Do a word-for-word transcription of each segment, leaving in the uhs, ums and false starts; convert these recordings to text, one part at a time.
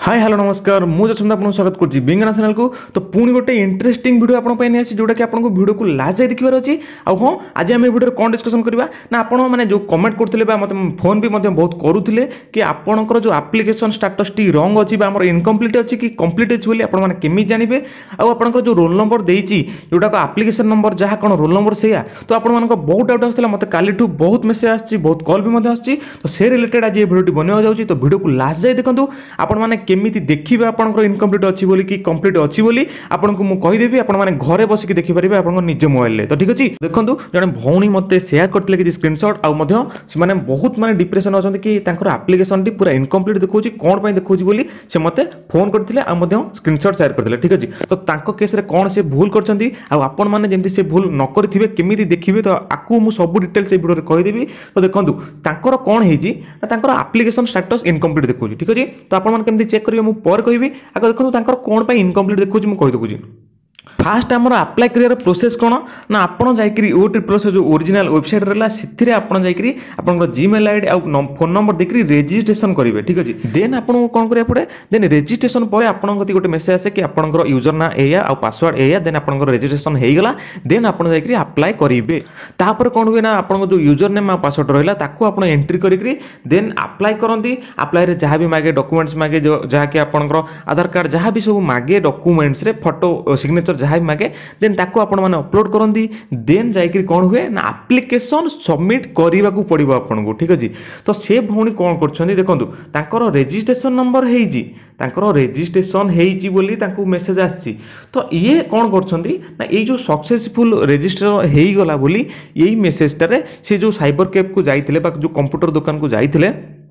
Hi hello नमस्कार मुझे जसवंत आपको स्वागत करुच्ची बिंगना चैनल को। तो पुणी गोटे इंटरेस्टिंग वीडियो आपन पे नहीं जोटा कि आपको वीडियो को लास्ट जाए देखिबार अछि। आ हाँ आज आम वीडियो कौन डिस्कसन करबा ना आपण माने जो कमेंट करथिले बा मते फोन भी मते बहुत करूथिले कि आपनकर जो एप्लिकेशन स्टेटस टी रॉन्ग अछि बा हमर इनकम्प्लीट अछि कि कंप्लीट अछि बोली आपण माने केमि जानिबे। आ आपनकर जो रोल नंबर देइछि जोटा को एप्लिकेशन नंबर जहा कोन रोल नंबर सेया तो आपण मानक बहुत डाउट आछला मते कालीठू बहुत मेसेज आछि बहुत कॉल भी मते आछि। तो से रिलेटेड आज ये वीडियो बनवा जाउछि। तो वीडियो को लास्ट जाए देखंतु आपण माने केमिति देखिबे आपनकर इनकम्प्लीट अछि बोली कि कंप्लीट अछि बोली आपनको मु कहि देबी आपण माने घरे बसी कि देखि परिबे आपन निज मोबाइल ले। तो ठीक अछि देखंतु जने भौणी मते शेयर करतले कि स्क्रीनशॉट आ मध्य से माने बहुत माने डिप्रेशन अछंती कि तांकर एप्लिकेशन टी पूरा इनकम्प्लीट देखौछि कोन पय देखौछि बोली से मते फोन करथिले आ मध्य स्क्रीनशॉट शेयर करथिले। ठीक अछि तो तांको केस रे कोन से भूल करछंती आ आपन माने जेमति से भूल न करथिबे केमिति देखिबे तो आकु मु सब डिटेल से वीडियो रे कहि देबी। तो देखंतु तांकर कोन हेजी तांकर एप्लिकेशन स्टेटस इनकम्प्लीट देखौछि। ठीक अछि तो आपन माने केमिति चेक करिवे मु पर कहिबी। आगे देखो तांकर कोन पय इनकम्प्लीट देखौछि मु कहि दउछि। फास्ट आमर अप्लाई करियर प्रोसेस कोन ना आपण जाईकरी ओटी प्रोसेस जो ओरिजिनल वेबसाइट रहला सिथिरे आपण जाईकरी आपनकर जीमेल आईडी आ फोन नंबर देखरी रजिस्ट्रेशन करिवे। ठीक अछि देन आपण कोन करिया पड़े देन रजिस्ट्रेशन परे आपण गति गोटे मेसेज आसे कि आपनकर यूजर ना एया आ पासवर्ड एया देन आपनकर रजिस्ट्रेशन हेइ गला देन आपण जाईकरी अप्लाई करिवे। तापर कोन हुए ना आपण जो यूजर नेम आ पासवर्ड रहला ताको आपण एंट्री करिकरी देन अप्लाई करंती। अप्लाई रे जहां भी मागे डॉक्यूमेंट्स मागे जो जहा कि आपनकर आधार कार्ड जहां भी सब मागे डॉक्यूमेंट्स रे फोटो सिग्नेचर जहां भी मागे देन ताको आपण माने अपलोड करंती। देन जाईकरी कोन हुए ना एप्लिकेशन सबमिट करिवा को पड़िबो आपन को। ठीक अछि तो से भौणी कोन करछन्ती देखंतु तांकर रजिस्ट्रेशन नंबर हेइजी तांकर रजिस्ट्रेशन हेइजी बोली तांको मेसेज आछि। तो ये कोन करछन्ती ना ए जो सक्सेसफुल रजिस्टर हेइ गला बोली एई मेसेज टारे से जो साइबर कैफ को जाइथिले बा जो कंप्यूटर दुकान को जाइथिले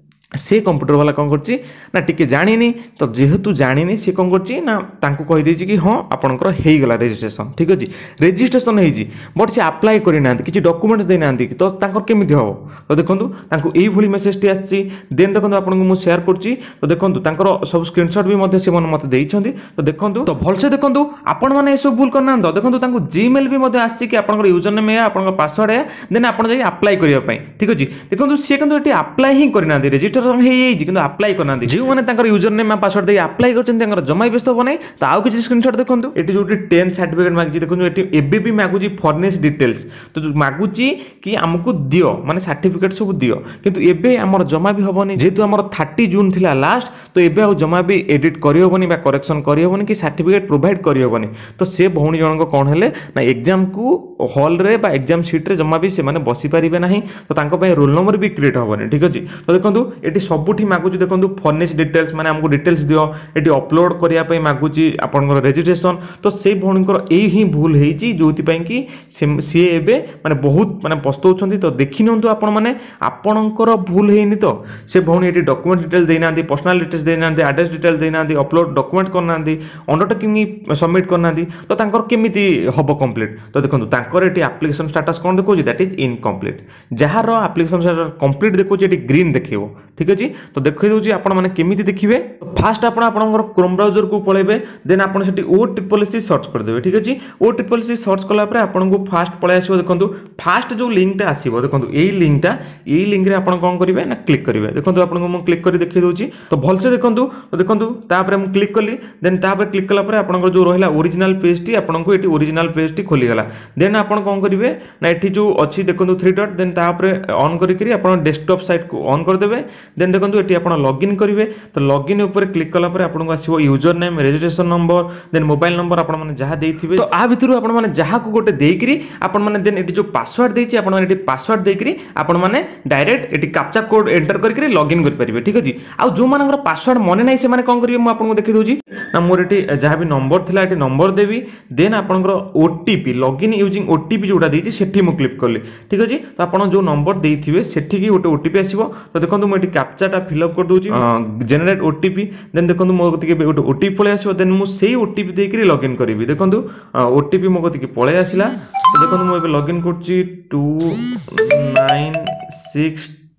से कंप्यूटर वाला कौन करछि ना टिके जानिनी। तो जेहेतु जानिनी से कौन करछि ना तांको कहि देछि कि हां आपनकर हेइ गला रजिस्ट्रेशन। ठीक अछि रजिस्ट्रेशन हेइछि बट से अप्लाई करि नांती किछि डॉक्यूमेंट्स दे नांती तो तांकर केमिति हो। तो देखंतु तांको एई भली मेसेज टी आछि देन देखंतु आपनको मु शेयर करछि। तो देखंतु तांकर सब स्क्रीनशॉट भी मध्ये से मन मते देइछन्ती। तो देखंतु तो भलसे देखंतु आपण माने ए सब भूल करना तो देखंतु तांको जीमेल भी मध्ये आछि कि आपनकर यूजर नेम या आपनकर पासवर्ड है देन आपण जाई अप्लाई करिया पई। ठीक अछि देखंतु से कंतु एटी अप्लाई ही करि नांती रजिस्टर किंतु अप्लाई करना जो मैंने यूजर नेम पासवर्ड दे अप्लाई कर जमा व्यस्त हम नहीं। तो आउ किसी स्क्रीनशॉट देखो ये जो टेन सर्टिफिकेट मांगी देखो ये भी मागुची फर्निश डिटेल्स तो मागुची कि आमको दियो माने सर्टिफिकेट सब दियो किंतु एबे हमर जमा भी होबनी जेतु हमर तीस जून थिला लास्ट। तो एबे आ जमा भी एडिट करि होबनी बा करेक्शन करि होबनी कि सर्टिफिकेट प्रोवाइड करि होबनी। तो से भौणी जन को कोन हेले ना एग्जाम को हॉल रे बा एग्जाम शीट रे जमा भी से माने बसी परिबे नाही। तो तांको पे रोल नंबर भी क्रिएट होबनी। ठीक अछि तो देखंतु एटी सबुठी मागुची देखंतु फर्निश डिटेल्स माने हमको डिटेल्स दियो एटी अपलोड करिया पई मागुची आपनकर रजिस्ट्रेशन। तो से भौणीकर एही ही भूल हेइची जोति पई कि से एबे माने बहुत माने पस्तौछंती। तो देखि नंतु आपण माने आपनकर भूल हेइनी तो से भौणी एटी डॉक्यूमेंट डिटेल्स देनांती पर्सनल डिटेल्स देनांती एड्रेस डिटेल्स देनांती अपलोड डॉक्यूमेंट करनांती अंडरटेकिंग सबमिट करनांती। तो तांकर केमिति हबो कंप्लीट। तो देखंतु तांकर एटी एप्लिकेशन स्टेटस कोन देखौची दैट इज इनकम्प्लीट जहार एप्लिकेशन स्टेटस कंप्लीट देखौची एटी ग्रीन देखिबो। ठीक अछि तो देखै दउची आपण माने केमिति देखिबे। फास्ट आपण आपनकर क्रोम ब्राउजर को पळेबे देन आपण सेठी ओ ट्रिपल सी सर्च कर देबे। ठीक अछि ओ ट्रिपल सी सर्च कला परे आपण को फास्ट पळे आसीबो देखंतु फास्ट जो लिंक टा आसीबो देखंतु एई लिंक टा एई लिंक रे आपण कोन करिवे ना क्लिक करिवे। देखंतु आपण को म क्लिक करी देखै दउची तो भलसे देखंतु तो देखंतु ता परे म क्लिक कली देन ता परे क्लिक कला परे आपनकर जो रहिला ओरिजिनल पेज टी आपण को एटी ओरिजिनल पेज टी खोली गला। देन आपण कोन करिवे ना एठी जो अछि देखंतु थ्री डॉट देन ता परे ऑन करी करी आपण डेस्कटॉप साइट को ऑन कर देबे। देन देखंतु एठी आपण लॉगिन करिवे। तो लॉगिन ऊपर क्लिक कला परे आपन को आसीबो user name registration number then mobile number आपण माने जहा देइथिबे। तो आ भितरु आपण माने जहा को गोटे देइकरी आपण माने देन एठी जो पासवर्ड देइछि आपण माने एठी पासवर्ड देइकरी आपण माने डायरेक्ट एठी कैप्चा कोड एंटर करिकरी लॉगिन कर परिबे। ठीक अछि आ जो मानकर पासवर्ड मने नै से माने कोन करिवे म आपण को देखि दोछि ना मोर एठी जहा भी नंबर थिला एठी नंबर देबी देन आपनकर ओटीपी लॉगिन यूजिंग ओटीपी जोडा देइछि सेठी म क्लिक करली। ठीक अछि तो आपण जो नंबर देइथिबे सेठी की गोटे ओटीपी आसीबो। तो देखंतु म एठी कैप्चा टा फिल अप कर दोछि जनरेट ओटीपी देन देखंतु मो गति के गोटे ओटीपी पळे आसीबो देन मु सेही ओटीपी देकरी लॉगिन करबी। देखंतु ओटीपी मो गति के पळे आसिला। तो देखंतु मो एबे लॉगिन करछि two nine six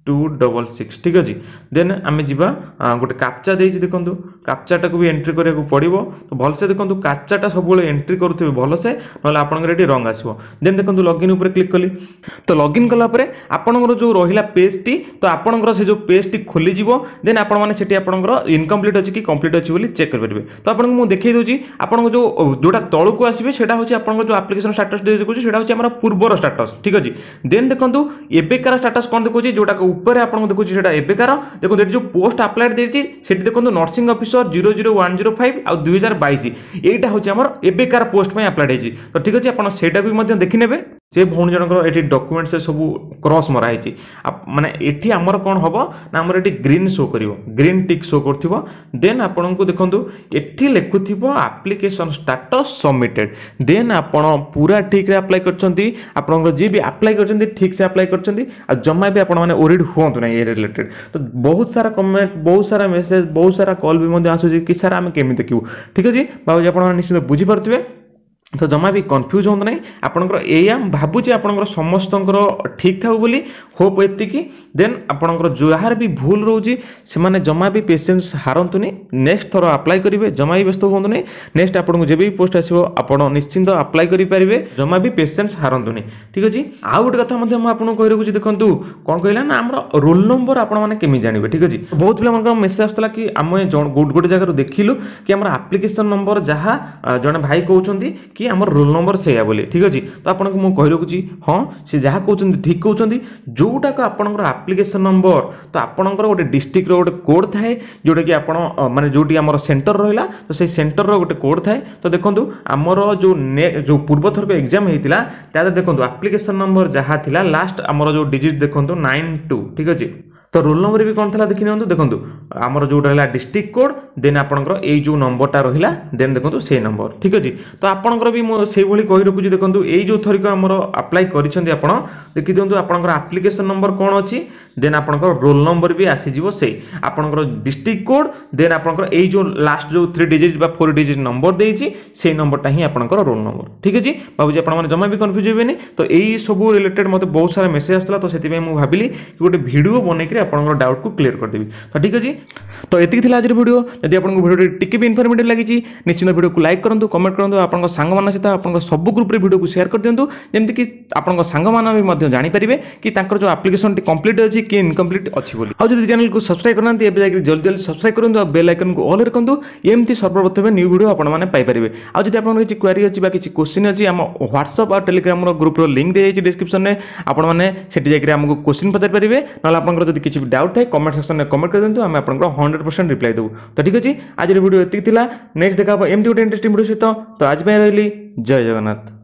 two double six ठीक अच्छे देन आम जा गोटे काप्चा देती देखो काप्चाटा को भी एंट्री करा पड़ो तो भलसे देखो काप्चाटा सब एंट्री करुवे भलसे ना आपंकर ये रंग आसो देन देखो लॉगिन उपर क्लिक कली तो लॉगिन कलापर आपंकर जो रहा पेजटी तो आपंकर से जो पेजटी खोलीज देन आपंकर आपंकर इनकम्प्लीट अच्छी कि कंप्लीट अच्छी बोली चेक करेंगे तो आपको मुझे देखी दूसरी आपको जो जोटा तौक आसवे से आपंकर जो आप्लिकेशन स्टाटस देखो से हूँ पूर्वर स्टाटस ठीक अच्छे देन देखो एबेकार स्टाटस कौन देखो जोटा ऊपर आपको देखो एबेकार देखो जो पोस्ट अप्लाइड देती से देखो nursing officer zero zero one zero five आ दुई हजार बैश यहाँ हूँ आम एबेकार पोस्ट में अप्लाइड होती तो ठीक अच्छे आपटा देखने से भौणी जनकर ये डॉक्यूमेंट से सब क्रॉस मराई माने एठी आमर कौन हम ना आमर ये ग्रीन शो कर ग्रीन टिक शो कर देन आपन को देखो एठी लिखुथिबो एप्लिकेशन स्टेटस सबमिटेड देन आपण पूरा ठीक रे अप्लाई करछंती आपन जी भी अप्लाई करछंती ठीक से अप्लाई करछंती आ जम्मा भी आपण माने ओरिड होंतु ना ये रिलेटेड तो बहुत सारा कमेंट बहुत सारा मेसेज बहुत सारा कॉल भी मध्ये आसुची कि सर आमे केमि देखिबो ठीक अछि बाबू आपण निश्चित बुझी परथिबे तो जमा भी कन्फ्यूज हो ना आपंकर या भावुचे आपंकर समस्त ठीक था बोली होप एतिकी देन आपंकर जहाँ भी भूल रोचे से माने जमा भी पेशेंस हारंतुनी नेक्स्ट थर अप्लाई करेंगे जमा भी व्यस्त हूँ नेक्स्ट आपको जब भी पोस्ट आसो आप निश्चिंत अप्लाई करेंगे जमा भी पेशेंस हारंतुनी ठीक अच्छे आउ गोटे कथा आपको कही रखुच्छी देखो कौन कहला ना आम रोल नंबर आपने जानवे ठीक अच्छे बहुत पिला मेसेज आसाला कि आम गोटे गोटे जगह देखिलु कि आम आप्लिकेसन नंबर जहाँ जड़े भाई कहते कि आम रोल नंबर से बोली ठीक अच्छे तो आपको मुझे कही रखुच्छी हाँ सी जहाँ कहते ठीक कहते जोटाक आपंकर आप्लिकेसन नंबर तो आपंकर गोटे डिस्ट्रिक्ट गोटे कोड थाए जोटा कि आप माने जोटी आमर सेंटर रहा तो से सेंटर गोटे कोड थाए तो देखो आमर जो ने जो पूर्व थरक एग्जाम होता है देखो आप्लिकेसन नंबर जहाँ थी लास्ट आमर जो डिजिट देखो नाइन टू ठीक अच्छे तो रोल नंबर भी कौन था देखी नियंतु देखो आमर जो रहा डिस्ट्रिक्ट कोड देन आपंकर ये जो नंबरटा रहा देन देखो से नंबर ठीक अच्छे तो आपंकर भी से भाई कही रखुच्छी देखो ये जो थरिक आमर अप्लाई कर देखी दिखाँ आपंकर आप्लिकेसन नंबर कौन अच्छी देन आपंकर रोल नंबर भी आसीज से आपंकर डिस्ट्रिक्ट कोड देन आपंकर ये जो लास्ट जो थ्री डिजिट बा फोर डिजिट नंबर देती से नंबरटा ही आपंकर रोल नंबर ठीक अच्छे भाई आप जमा भी कन्फ्यूज हे तो यही सब रिलेटेड मत बहुत सारा मेसेज आसाला तो से मुझे भाविली कि गोटे भिडियो बनईक आपंकर डाउट को क्लियर करदेवी तो ठीक अच्छे तो ये आज वीडियो जदि आपको वीडियो टिके भी इनफॉर्मेटिव लगी निश्चित वीडियो को लाइक करूँ कमेंट करूँ आप सांग सहित आप सब ग्रुप रे वीडियो को शेयर कर दिंतु जमीक आप सांग भी जानीपारे कि जो आप्लिकेशन कंप्लीट अच्छी कि इनकम्प्लीट अच्छी बोली और जब चैनल को सब्सक्राइब करना जल्दी जल्दी सब्सक्राइब करूँ और बेल आइकन को ऑल रखुँ एमती सर्वप्रथम न्यू वीडियो आपने पाइपर और जब आप किसी क्वेरी अच्छी किसी क्वेश्चन अच्छी आम व्हाट्सअप और टेलीग्राम ग्रुप लिंक दी डिस्क्रिप्शन में आपने आमको क्वेश्चन पचार पारे ना आप किसी भी डाउट है कमेंट सेक्शन में कमेंट कर दिंतु आम आपको हंड्रेड परसेंट रिप्लाई देबू तो ठीक अच्छे आज वीडियो ये नेक्स्ट देखा एमती गोटे इंटरेस्टिंग वीडियो सहित तो आज रही जय जगन्नाथ।